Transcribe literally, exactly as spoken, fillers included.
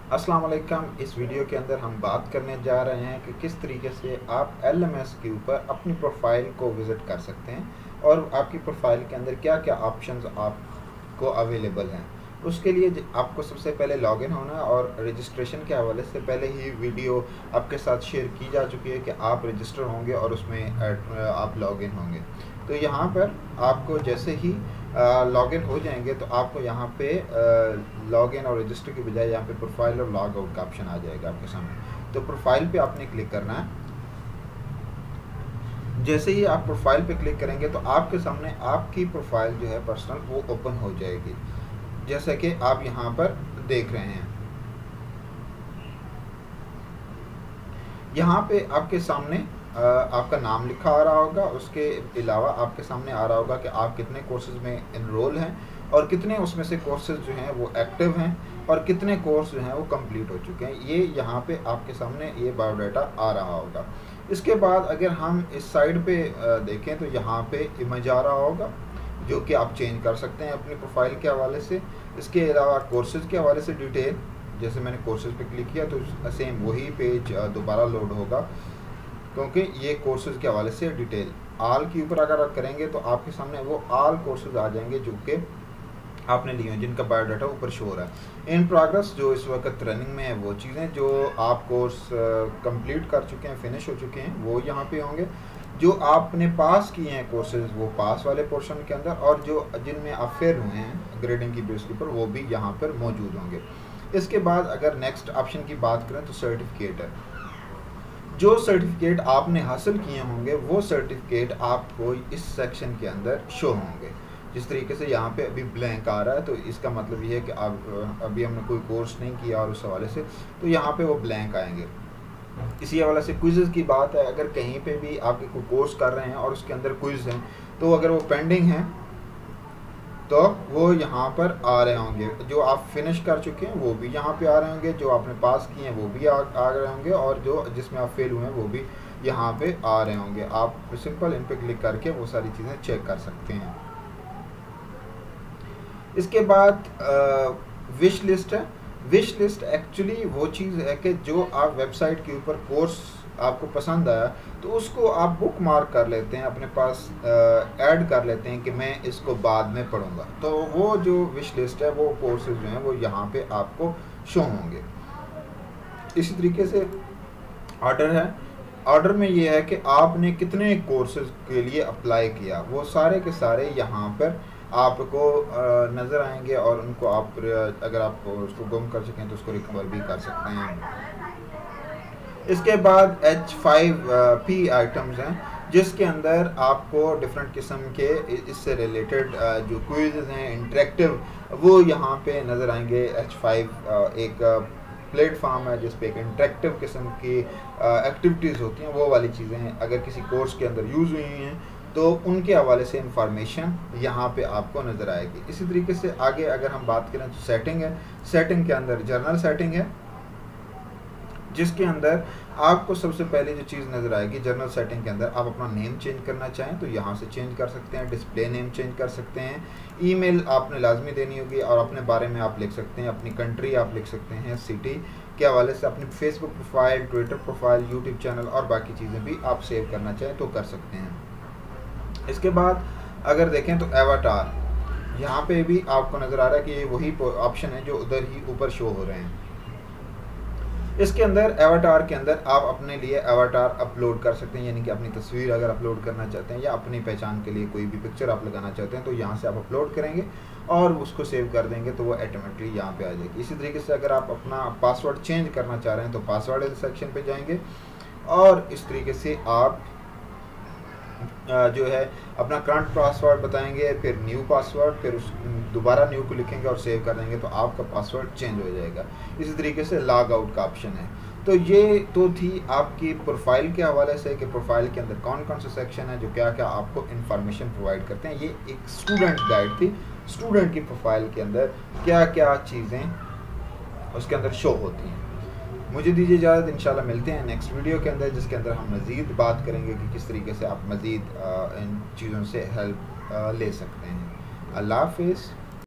अस्सलाम वालेकुम। इस वीडियो के अंदर हम बात करने जा रहे हैं कि किस तरीके से आप एल एम एस के ऊपर अपनी प्रोफाइल को विज़िट कर सकते हैं और आपकी प्रोफाइल के अंदर क्या क्या ऑप्शंस आपको अवेलेबल हैं। उसके लिए आपको सबसे पहले लॉगिन होना है और रजिस्ट्रेशन के हवाले से पहले ही वीडियो आपके साथ शेयर की जा चुकी है कि आप रजिस्टर होंगे और उसमें आप लॉगिन होंगे। तो यहाँ पर आपको जैसे ही लॉगिन हो जाएंगे तो आपको यहाँ पे लॉगिन और रजिस्टर की बजाय यहाँ पे प्रोफाइल और लॉग आउट का ऑप्शन आ जाएगा आपके सामने। तो प्रोफाइल पे आपने क्लिक करना है। जैसे ही आप प्रोफाइल पे क्लिक करेंगे तो आपके सामने आपकी प्रोफाइल जो है पर्सनल वो ओपन हो जाएगी, जैसा कि आप यहाँ पर देख रहे हैं। यहाँ पे आपके सामने आपका नाम लिखा आ रहा होगा, उसके अलावा आपके सामने आ रहा होगा कि आप कितने कोर्सेज में इनरोल हैं और कितने उसमें से कोर्सेज जो हैं वो एक्टिव हैं और कितने कोर्स जो हैं वो कंप्लीट हो चुके हैं। ये यहाँ पे आपके सामने ये बायोडाटा आ रहा होगा। इसके बाद अगर हम इस साइड पे देखें तो यहाँ पे इमेज आ रहा होगा जो कि आप चेंज कर सकते हैं अपनी प्रोफाइल के हवाले से। इसके अलावा कोर्सेज के हवाले से डिटेल, जैसे मैंने कोर्सेज पे क्लिक किया तो सेम वही पेज दोबारा लोड होगा, क्योंकि ये कोर्सेज के हवाले से डिटेल। आल के ऊपर अगर आप करेंगे तो आपके सामने वो आल कोर्सेज आ जाएंगे जो कि आपने लिए हैं, जिनका बायोडाटा ऊपर शो हो रहा है। इन प्रोग्रेस जो इस वक्त रनिंग में है वो चीज़ें जो आप कोर्स कंप्लीट कर चुके हैं, फिनिश हो चुके हैं, वो यहाँ पे होंगे। जो आपने पास किए हैं कोर्सेज वो पास वाले पोर्शन के अंदर, और जो जिनमें आप फेल हुए हैं ग्रेडिंग की बेस के ऊपर वो भी यहाँ पर मौजूद होंगे। इसके बाद अगर नेक्स्ट ऑप्शन की बात करें तो सर्टिफिकेट है। जो सर्टिफिकेट आपने हासिल किए होंगे वो सर्टिफिकेट आपको इस सेक्शन के अंदर शो होंगे। जिस तरीके से यहाँ पे अभी ब्लैंक आ रहा है तो इसका मतलब ये है कि आप अभी हमने कोई कोर्स नहीं किया और उस हवाले से तो यहाँ पे वो ब्लैंक आएंगे। इसी हवाले से क्विज़ की बात है, अगर कहीं पे भी आपके कोई कोर्स कर रहे हैं और उसके अंदर क्विज़ हैं तो अगर वो पेंडिंग हैं तो वो यहाँ पर आ रहे होंगे। जो आप फिनिश कर चुके हैं वो भी यहाँ पे आ रहे होंगे, जो आपने पास किए हैं वो भी आ, आ रहे होंगे, और जो जिसमें आप फेल हुए हैं वो भी यहाँ पे आ रहे होंगे। आप सिंपल इन पे क्लिक करके वो सारी चीज़ें चेक कर सकते हैं। इसके बाद विश लिस्ट है। विश लिस्ट एक्चुअली वो चीज़ है कि जो आप वेबसाइट के ऊपर कोर्स आपको पसंद आया तो उसको आप बुक मार्क कर लेते हैं, अपने पास ऐड कर लेते हैं कि मैं इसको बाद में पढ़ूंगा। तो वो जो विश लिस्ट है वो कोर्सेज जो हैं वो यहाँ पे आपको शो होंगे। इसी तरीके से ऑर्डर है। ऑर्डर में ये है कि आपने कितने कोर्सेज के लिए अप्लाई किया, वो सारे के सारे यहाँ पर आपको नज़र आएंगे और उनको आप अगर आप उसको गुम कर सकें तो उसको रिकवर भी कर सकते हैं। इसके बाद एच फाइव पी आइटम्स हैं जिसके अंदर आपको डिफरेंट किस्म के इससे रिलेटेड जो क्विज़ हैं इंटरेक्टिव वो यहाँ पे नज़र आएंगे। एच फाइव एक प्लेटफॉर्म है जिस पे एक इंटरेक्टिव किस्म की एक्टिविटीज़ होती हैं, वो वाली चीज़ें अगर किसी कोर्स के अंदर यूज़ हुई हैं तो उनके हवाले से इंफॉर्मेशन यहाँ पे आपको नज़र आएगी। इसी तरीके से आगे अगर हम बात करें तो सेटिंग है। सेटिंग के अंदर जर्नल सेटिंग है जिसके अंदर आपको सबसे पहले जो चीज़ नज़र आएगी जर्नल सेटिंग के अंदर, आप अपना नेम चेंज करना चाहें तो यहाँ से चेंज कर सकते हैं, डिस्प्ले नेम चेंज कर सकते हैं, ईमेल आपने लाजमी देनी होगी और अपने बारे में आप लिख सकते हैं, अपनी कंट्री आप लिख सकते हैं, सिटी के हवाले से अपनी Facebook profile, Twitter profile, YouTube channel और बाकी चीज़ें भी आप सेव करना चाहें तो कर सकते हैं। इसके बाद अगर देखें तो एवाटार, यहाँ पे भी आपको नज़र आ रहा है कि ये वही ऑप्शन है जो उधर ही ऊपर शो हो रहे हैं। इसके अंदर एवाटार के अंदर आप अपने लिए एवाटार अपलोड कर सकते हैं, यानी कि अपनी तस्वीर अगर अपलोड करना चाहते हैं या अपनी पहचान के लिए कोई भी पिक्चर आप लगाना चाहते हैं तो यहाँ से आप अपलोड करेंगे और उसको सेव कर देंगे तो वो ऑटोमेटिकली यहाँ पे आ जाएगी। इसी तरीके से अगर आप अपना पासवर्ड चेंज करना चाह रहे हैं तो पासवर्ड सेक्शन पे जाएंगे और इस तरीके से आप जो है अपना करंट पासवर्ड बताएंगे, फिर न्यू पासवर्ड, फिर उस दोबारा न्यू को लिखेंगे और सेव कर देंगे तो आपका पासवर्ड चेंज हो जाएगा। इसी तरीके से लॉग आउट का ऑप्शन है। तो ये तो थी आपकी प्रोफाइल के हवाले से कि प्रोफाइल के अंदर कौन कौन से सेक्शन है जो क्या क्या आपको इन्फॉर्मेशन प्रोवाइड करते हैं। ये एक स्टूडेंट गाइड थी, स्टूडेंट की प्रोफाइल के अंदर क्या क्या चीज़ें उसके अंदर शो होती हैं। मुझे दीजिए इजाज़त, इंशाल्लाह मिलते हैं नेक्स्ट वीडियो के अंदर जिसके अंदर हम मज़ीद बात करेंगे कि किस तरीके से आप मज़ीद इन चीज़ों से हेल्प ले सकते हैं। अल्लाह हाफ़िज़।